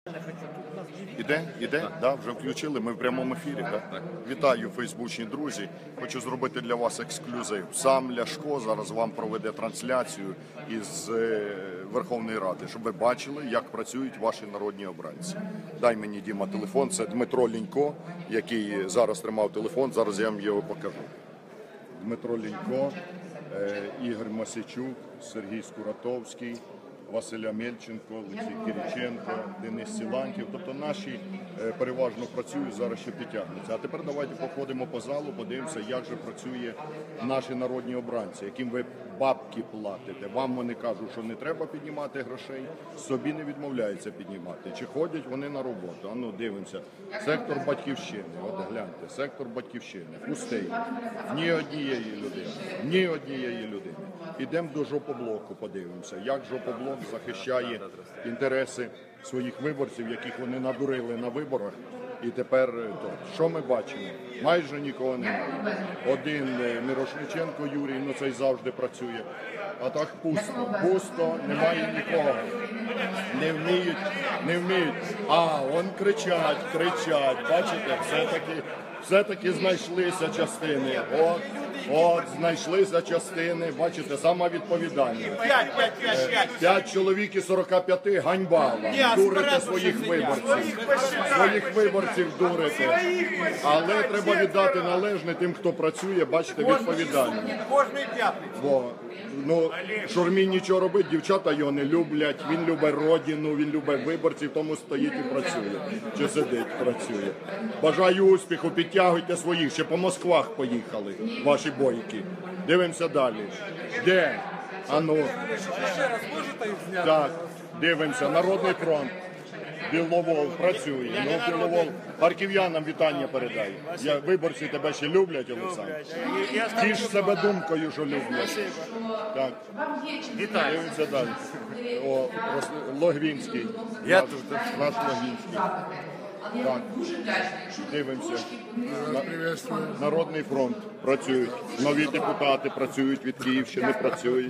Іде? Да, вже включили, ми в прямому ефірі. Да? Вітаю, фейсбучні друзі. Хочу зробити для вас ексклюзив. Сам Ляшко зараз вам проведе трансляцію із Верховної Ради, щоб ви бачили, як працюють ваші народні обранці. Дай мені, Діма, телефон. Це Дмитро Лінько, який зараз тримав телефон, зараз я вам його покажу. Дмитро Лінько, Ігор Мосійчук, Сергій Скуратовський, Василь Амельченко, Олексій Кириченко, Денис Силантьєв. Тобто наші переважно працюють, зараз ще підтягнуться. А тепер давайте походимо по залу, подивимося, як же працює наші народні обранці, яким ви бабки платите. Вам вони кажуть, що не треба піднімати грошей, собі не відмовляються піднімати. Чи ходять вони на роботу? Ну, дивимося. Сектор Батьківщини, от гляньте, сектор Батьківщини, пустий. Ні однієї людини. Ідемо до жопоблоку, подивимося, як жопоблок захищає інтереси своїх виборців, яких вони надурили на виборах. І тепер, що ми бачимо? Майже нікого немає. Один Мірошниченко Юрій, ну цей завжди працює. А так пусто, немає нікого. Не вміють. А, он кричать, бачите, все-таки знайшлися частини. От, знайшлися частини, бачите, сама відповідальна. 5 чоловік і 45, ганьба вам. Дурите своїх виборців дурите. Але треба віддати належне тим, хто працює, бачите, відповідально. Бо, Шурмі нічого робить, дівчата його не люблять, він любить родину, він любить виборців, тому стоїть і працює. Чи сидить, працює. Бажаю успіху, підтягуйте своїх, ще по Москвах поїхали, ваші бойки. Дивимося далі. Де? Ану. Так, дивимося. Народний фронт. Біловол працює. Біловол. Харків'янам вітання передаю. Виборці тебе ще люблять, Олександр? Тіш себе думкою, що люблять. Так. Дивимося далі. Логвинський. Наш Логвинський. Так, дивимося. Народний фронт працюють. Нові депутати працюють від Київщини, працюють.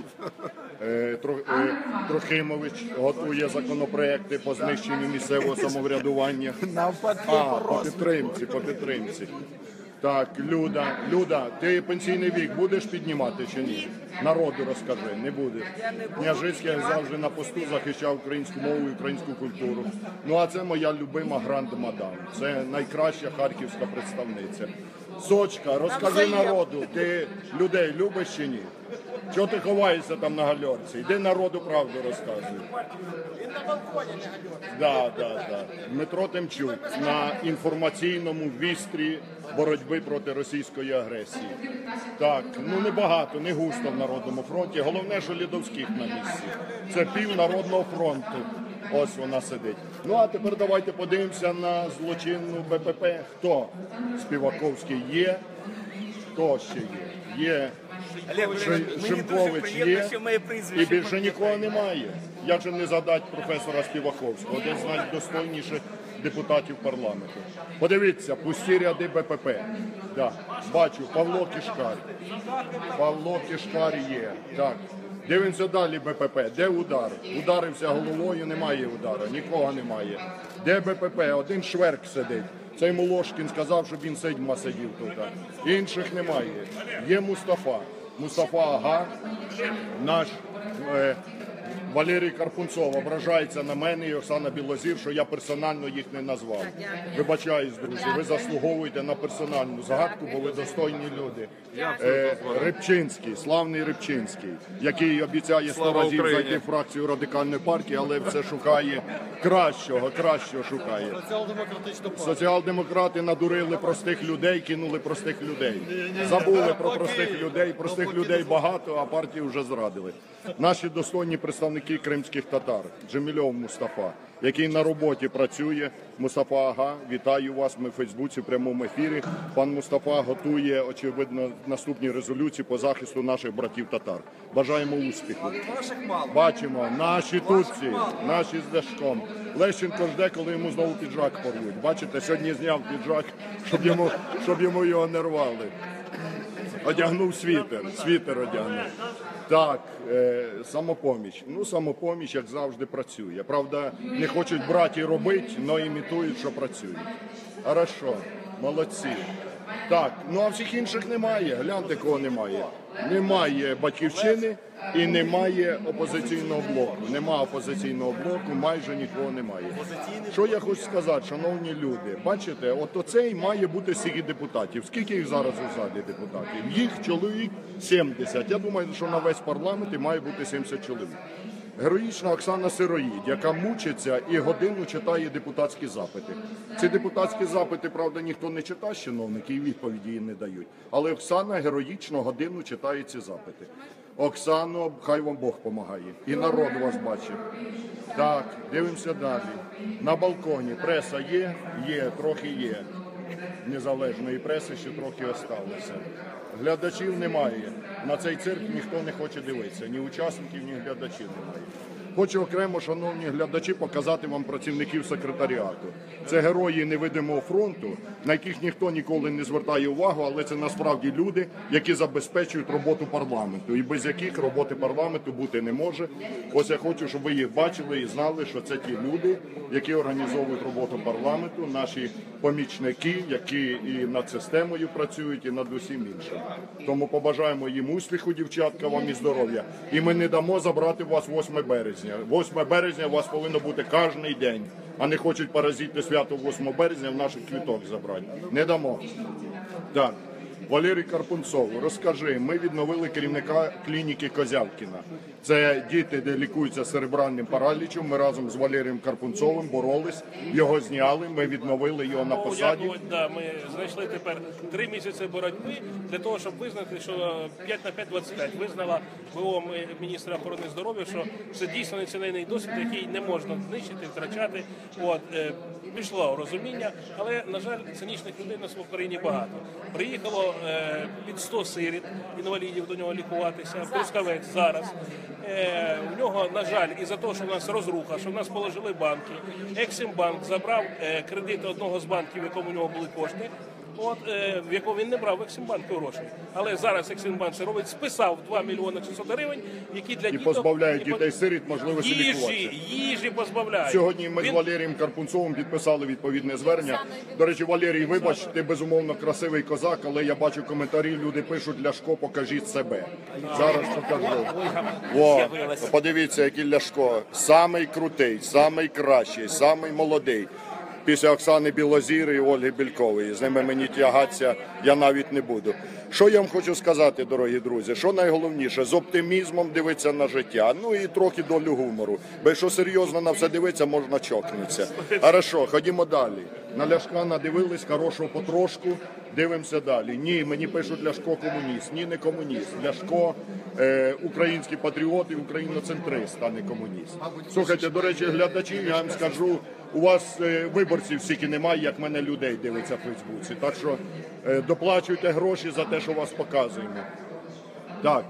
Трохимович готує законопроекти по знищенню місцевого самоврядування. По підтримці. Так, Люда, ти пенсійний вік будеш піднімати чи ні? Народу розкажи, не будеш. Княжицький, як завжди, на посту захищав українську мову і українську культуру. Ну, а це моя любима гранд-мадам. Це найкраща харківська представниця. Сочка, розкажи народу, ти людей любиш чи ні? Чого ти ховаєшся там на гальорці? Йди народу правду розказуй. Він на балконі на гальорці. Да. Дмитро Тимчук на інформаційному вістрі боротьби проти російської агресії. Так, небагато, не густо в Народному фронті. Головне, що Лідовських на місці. Це пів Народного фронту. Ось вона сидить. Ну, а тепер давайте подивимося на злочинну БПП. Хто? Співаковський є. Хто ще є? Є. Шимкович є. І більше нікого немає. Як же не задати професора Співаковського? Один з найдостойніших депутатів парламенту. Подивіться, пусті ряди БПП. Да. Бачу, Павло Кишкар є. Так. Дивимося далі БПП. Де удар? Ударився головою, немає удара. Нікого немає. Де БПП? Один Шверк сидить. Цей Молошкін сказав, щоб він седьма сидів тут. Інших немає. Є Мустафа Ага, наш Валерій Карпунцов ображається на мене і Оксана Білозір, що я персонально їх не назвав. Вибачаюсь, друзі, ви заслуговуєте на персональну згадку, бо ви достойні люди. Рибчинський, славний Рибчинський, який обіцяє 100 разів зайти в фракцію Радикальної партії, але все шукає кращого шукає. Соціал-демократи надурили простих людей, кинули простих людей. Забули про простих людей багато, а партію вже зрадили. Наші достойні представники кримських татар, Джемільов Мустафа, який на роботі працює. Мустафа Ага, вітаю вас, ми в Фейсбуці в прямому ефірі. Пан Мустафа готує, очевидно, наступні резолюції по захисту наших братів татар. Бажаємо успіху. Бачимо, наші tutsi, наші з Ляшком. Лещенко жде, коли йому знову піджак порвуть. Бачите, сьогодні зняв піджак, щоб йому його не рвали. Одягнув світер одягнув. Так, самопоміч. Ну, самопоміч, як завжди, працює. Правда, не хочуть брати і робити, але імітують, що працюють. Хорошо, молодці. Так, ну а всіх інших немає. Гляньте, кого немає. Немає «Батьківщини» і немає «Опозиційного блоку». Нема «Опозиційного блоку», майже нікого немає. Що я хочу сказати, шановні люди, бачите, от оцей має бути стільки депутатів. Скільки їх зараз у залі депутатів? Їх чоловік 70. Я думаю, що на весь парламент і має бути 70 чоловік. Героїчна Оксана Сироїд, яка мучиться і годину читає депутатські запити. Ці депутатські запити, правда, ніхто не читає з чиновників і відповіді їй не дають. Але Оксана героїчно годину читає ці запити. Оксано, хай вам Бог помагає. І народ вас бачить. Так, дивимося далі. На балконі преса є? Є, трохи є. Незалежної преси ще трохи осталося. Глядачів немає. На цей цирк ніхто не хоче дивитися. Ні учасників, ні глядачів немає. Хочу окремо, шановні глядачі, показати вам працівників секретаріату. Це герої невидимого фронту, на яких ніхто ніколи не звертає увагу, але це насправді люди, які забезпечують роботу парламенту, і без яких роботи парламенту бути не може. Ось я хочу, щоб ви їх бачили і знали, що це ті люди, які організовують роботу парламенту, наші помічники, які і над системою працюють, і над усім іншим. Тому побажаємо їм успіху, дівчатка, вам і здоров'я. І ми не дамо забрати вас 8 березня. 8 березня у вас повинно бути кожен день, а не хочуть паразити свято 8 березня в наших квіток забрати. Не дамо. Так. Валерій Карпунцов, розкажи, ми відновили керівника клініки Козявкіна. Це діти, де лікуються серебральним паралічем. Ми разом з Валерієм Карпунцовим боролись, його зняли, ми відновили його на посаді. Ми знайшли тепер 3 місяці боротьби для того, щоб визнати, що 5/5/25 визнала ВО міністра охорони здоров'я, що це дійсно нецінний досвід, який не можна знищити, втрачати. Пішло розуміння, але, на жаль, цинічних людей у нас в Україні багато. Приїхало під 100 сиріт, інвалідів до нього лікуватися, Трускавець зараз. У нього, на жаль, із-за того, що в нас розруха, що в нас положили банки, Ексімбанк забрав кредити одного з банків, в якому у нього були кошти, в якого він не брав в Ексімбанку грошей. Але зараз Ексімбанк це робить, списав 2 мільйони 600 гривень, які для діток... позбавляють дітей-сиріт можливості лікуватися. Їжі позбавляють. Сьогодні ми з Валерієм Карпунцовим підписали відповідне звернення. До речі, Валерій, вибач, ти безумовно красивий козак, але я бачу коментарі, люди пишуть: Ляшко, покажіть себе. Зараз покажу. Подивіться, який Ляшко. Самий крутий, самий кращий, самий молодий. Після Оксани Білозір і Ольги Бєлькової. З ними мені тягатися я навіть не буду. Що я вам хочу сказати, дорогі друзі? Що найголовніше? З оптимізмом дивитися на життя. Ну і трохи долю гумору. Бо якщо серйозно на все дивитися, можна чокнутися. Хорошо, ходімо далі. На Ляшка надивились, хорошого потрошку. Дивимося далі. Ні, мені пишуть: Ляшко комуніст. Ні, не комуніст. Ляшко український патріот і україноцентрист, а не комуніст. Слухайте, до речі, глядачі, я вам скажу, у вас виборців стільки немає, як мене людей дивиться в Фейсбуці. Так що доплачуйте гроші за те, що вас показуємо. Так.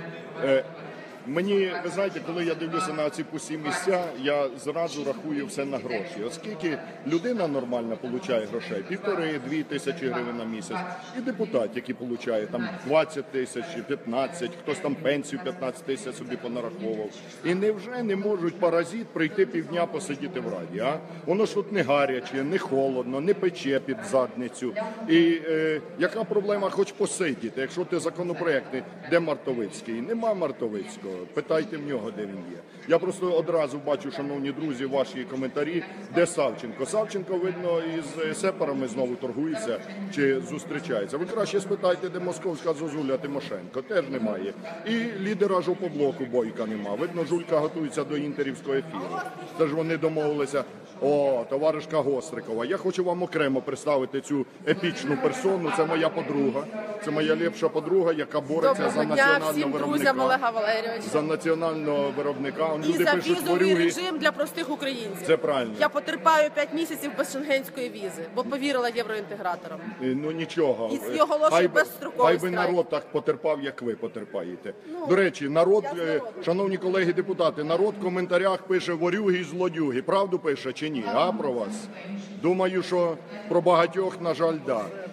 Мені, ви знаєте, коли я дивлюся на ці пусті місця, я зразу рахую все на гроші. Оскільки людина нормальна отримує грошей, 1,5-2 тисячі гривень на місяць, і депутат, який отримує там 20 тисяч, 15, хтось там пенсію 15 тисяч собі понараховував. І невже не можуть паразит прийти півдня посидіти в раді, а? Воно ж тут не гаряче, не холодно, не пече під задницю. І яка проблема хоч посидіти? Якщо ти законопроектний, де Мартовицький? Нема Мартовицького. Питайте в нього, де він є. Я просто одразу бачу, шановні друзі, ваші коментарі, де Савченко. Савченко, видно, із сепарами знову торгується чи зустрічається. Ви краще спитайте, де московська зозуля Тимошенко. Теж немає. І лідера жопоблоку Бойка нема. Видно, Жулька готується до інтерівського ефіру. Це ж вони домовилися. О, товаришка Гострикова. Я хочу вам окремо представити цю епічну персону. Це моя подруга. Це моя ліпша подруга, яка бореться за національного виробника. Олега Валерійовича. За національного виробника. І за візовий режим для простих українців. Це правильно. Я потерпаю 5 місяців без шенгенської візи, бо повірила євроінтеграторам. Ну нічого. І оголошую безстроковий Хай би страйк. народ так потерпав, як ви потерпаєте. До речі, народ, шановні колеги депутати, народ в коментарях пише: ворюги і злодюги. Правду пише чи ні? А про вас? Думаю, що про багатьох, на жаль, да.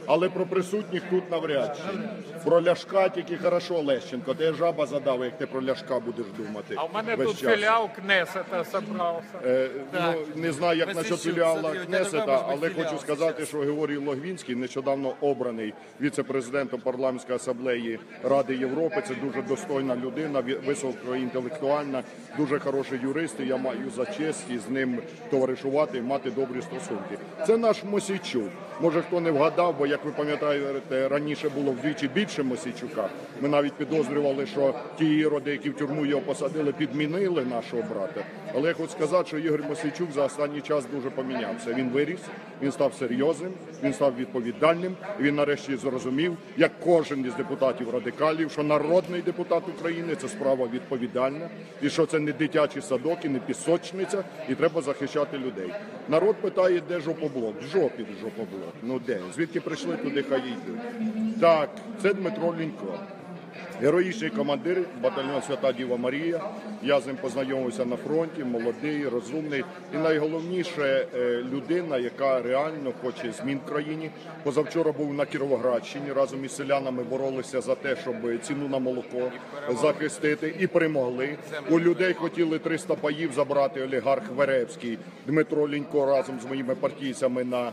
Але про присутніх тут навряд чи. Про Ляшка тільки хорошо, Лещенко. Ти жаба задав, як ти про Ляшка будеш думати. А в мене весь тут час. філіал Кнесета зібрався. Ну, не знаю, як насчет філіала Сергій, Кнесета, давай, але філіал хочу сказати, що Георгій Логвинський, нещодавно обраний віце-президентом парламентської асамблеї Ради Європи. Це дуже достойна людина, високоінтелектуальна, дуже хороший юрист, і я маю за честь із ним товаришувати і мати добрі стосунки. Це наш Мосійчук. Може, хто не вгадав, бо, як ви пам'ятаєте, раніше було вдвічі більше Мосійчука. Ми навіть підозрювали, що ті іроди, які в тюрму його посадили, підмінили нашого брата. Але я хочу сказати, що Ігор Мосійчук за останній час дуже помінявся. Він виріс, він став серйозним, він став відповідальним. І він нарешті зрозумів, як кожен із депутатів радикалів, що народний депутат України – це справа відповідальна, і що це не дитячий садок і не пісочниця, і треба захищати людей. Народ питає, де жопоблок? В жопі жопоблок. Ну де? Звідки прийшли, туди хай йдуть. Так, це Дмитро Лінько. Героїчний командир батальйону «Свята Діва Марія». Я з ним познайомився на фронті, молодий, розумний і найголовніше людина, яка реально хоче змін в країні. Позавчора був на Кіровоградщині, разом із селянами боролися за те, щоб ціну на молоко захистити, і перемогли. У людей хотіли 300 паїв забрати олігарх Веревський. Дмитро Лінько разом з моїми партійцями на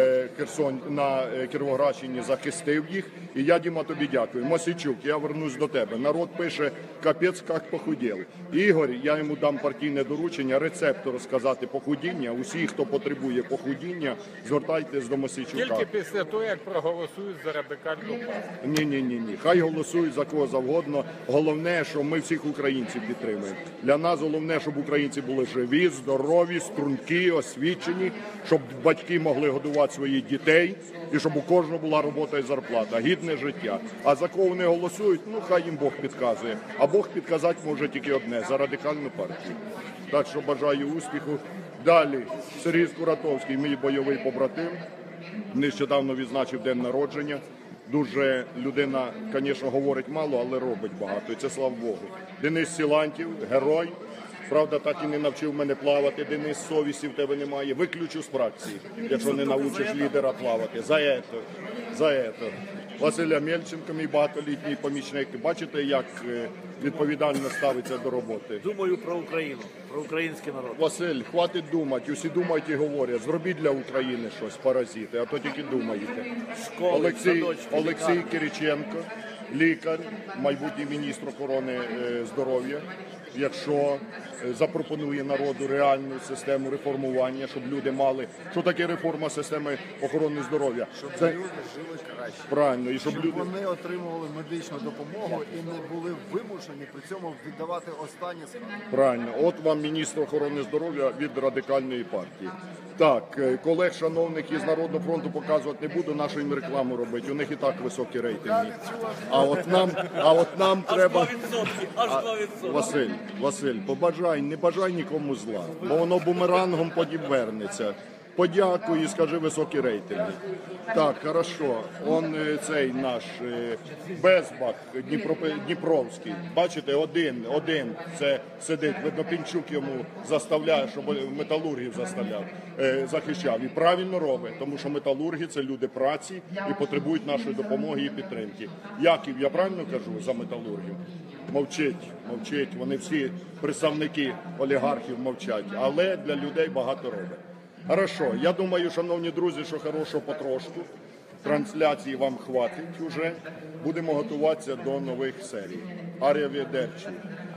Кіровоградщині захистив їх. І я, Діма, тобі дякую. Мосійчук, я вернусь до тебе. Народ пише, капець, як похудів. Ігор, я йому дам партійне доручення, рецепт розказати похудіння. Усі, хто потребує похудіння, звертайтесь до Мосійчука. Тільки після того, як проголосують за радикальну партію. Ні. Хай голосують за кого завгодно. Головне, що ми всіх українців підтримуємо. Для нас головне, щоб українці були живі, здорові, стрункі, освічені, щоб батьки могли годувати своїх дітей і щоб у кожного була робота і зарплата, гідне життя. А за кого вони голосують, ну хай їм Бог підказує. А Бог підказати може тільки одне – за радикальну партію. Так що бажаю успіху. Далі Сергій Скуратовський, мій бойовий побратим, нещодавно відзначив день народження. Дуже людина, звісно, говорить мало, але робить багато. І це слава Богу. Денис Сілантів, герой. Правда, так і не навчив мене плавати. Денис, совісті в тебе немає. Виключу з фракції, якщо не навчиш лідера плавати. За ето. Василя Мельченко, мій багатолітній помічник. Бачите, як відповідально ставиться до роботи? Думаю про Україну, про український народ. Василь, хватить думати. Усі думають і говорять. Зробіть для України щось, паразити, а то тільки думаєте. Школи, садочки, Олексій лікарні. Кириченко, лікар, майбутній міністр охорони здоров'я. Якщо запропонує народу реальну систему реформування, щоб люди мали, що таке реформа системи охорони здоров'я? Це Люди жили краще. правильно, і щоб люди Вони отримували медичну допомогу і не були вимушені при цьому віддавати останнє скарги. правильно. От вам міністр охорони здоров'я від радикальної партії. Так, колег шановних із Народного фронту показувати не буду, нашу їм рекламу робити. У них і так високі рейтинги. А от нам треба. 2%, аж 2%. Василь, побажай, не бажай нікому зла, бо воно бумерангом потім вернеться. Подякуй і скажи високі рейтинги. Так, хорошо. Он цей наш Безбах Дніпровський. Бачите, один це сидить. Видно, Пінчук йому заставляє, щоб металургів захищав. І правильно робить, тому що металурги – це люди праці і потребують нашої допомоги і підтримки. Яків, я правильно кажу за металургів? Мовчить. Вони всі представники олігархів мовчать, але для людей багато робить. Хорошо, я думаю, шановні друзі, що хорошого потрошку. Трансляції вам хватить уже. Будемо готуватися до нових серій. Ар'явідерчі.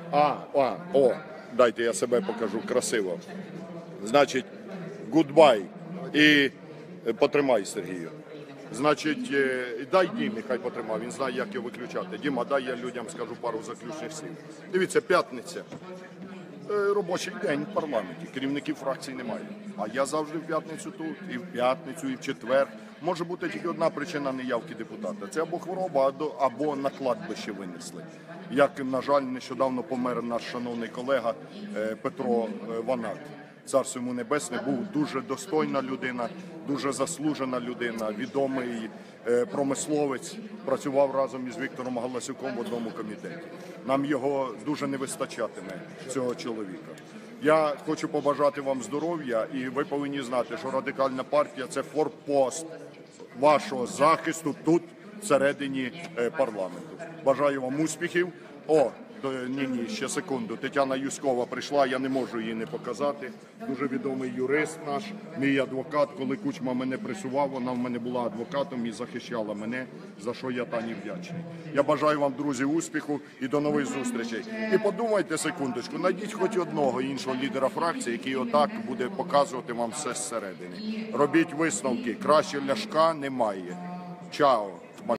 Дайте я себе покажу красиво. Значить, гудбай. І потримай, Сергію. Значить, дай Дімі, хай потримав, він знає, як його виключати. Діма, дай я людям скажу пару заключних слів. Дивіться, п'ятниця. Робочий день в парламенті, керівників фракцій немає. А я завжди в п'ятницю тут, і в п'ятницю, і в четвер. Може бути тільки одна причина неявки депутата. Це або хвороба, або на кладбище винесли. Як, на жаль, нещодавно помер наш шановний колега Петро Ванат. Царство йому небесне, був дуже достойна людина, дуже заслужена людина, відомий промисловець, працював разом із Віктором Галасюком в одному комітеті. Нам його дуже не вистачатиме, цього чоловіка. Я хочу побажати вам здоров'я, і ви повинні знати, що Радикальна партія – це форпост вашого захисту тут, всередині парламенту. Бажаю вам успіхів. Ні, ще секунду. Тетяна Юськова прийшла, я не можу її не показати. Дуже відомий юрист наш, мій адвокат. Коли Кучма мене пресував, вона в мене була адвокатом і захищала мене, за що я Тані вдячний. Я бажаю вам, друзі, успіху і до нових зустрічей. І подумайте секундочку, знайдіть хоч одного іншого лідера фракції, який отак буде показувати вам все зсередини. Робіть висновки, краще Ляшка немає. Чао!